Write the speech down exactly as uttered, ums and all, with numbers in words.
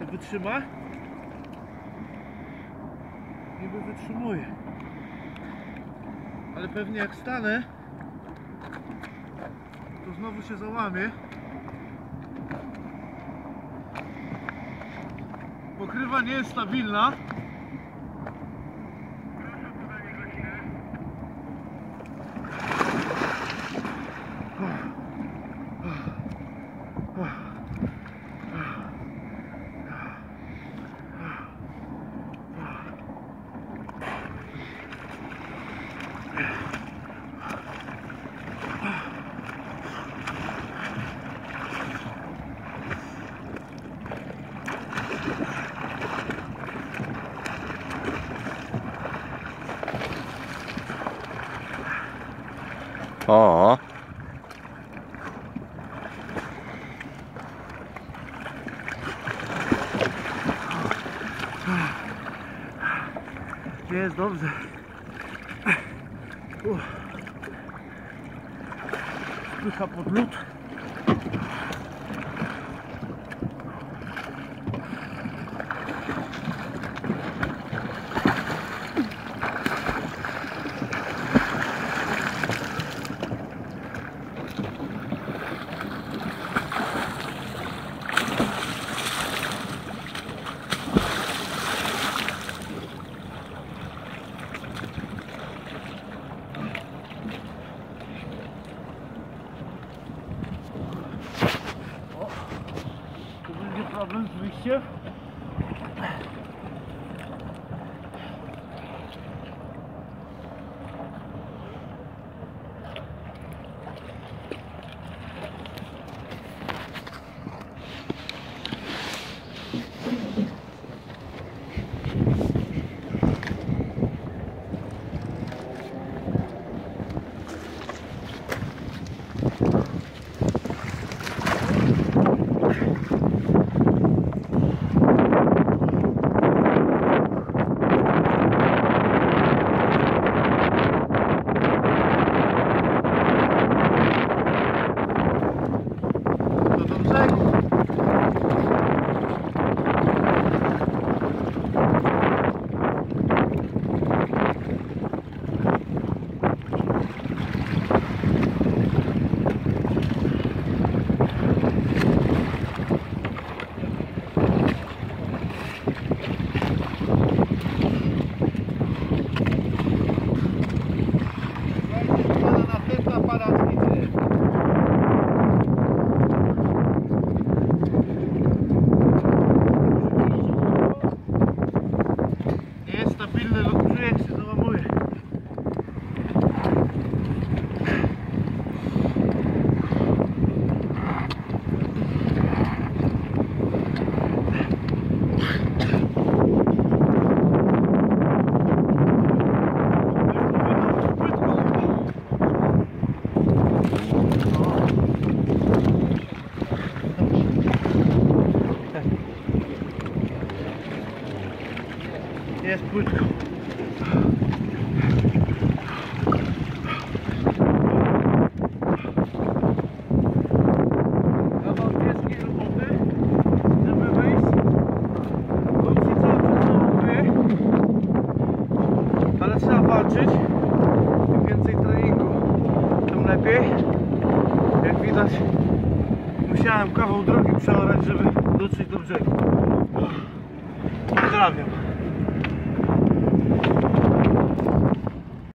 wytrzyma. Niby wytrzymuje. Ale pewnie jak stanę, to znowu się załamie. Pokrywa nie jest stabilna. O. Jest dobrze. Spycha pod lód. Problem z wyjściem. Jest płytko. Kawał ciężkiej roboty, żeby wyjść. Chodźcie cały czas na łupy, ale trzeba walczyć. Im więcej treningu, tym lepiej. Jak widać, musiałem kawał drogi przeorać, żeby dotrzeć do brzegu. Pozdrawiam.